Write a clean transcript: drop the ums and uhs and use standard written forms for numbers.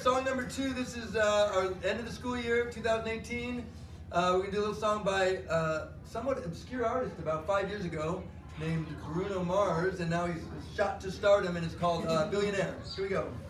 song number 2. This is our end of the school year, 2018. We're going to do a little song by somewhat obscure artist about 5 years ago named Bruno Mars, and now he's shot to stardom, and it's called Billionaire. Here we go.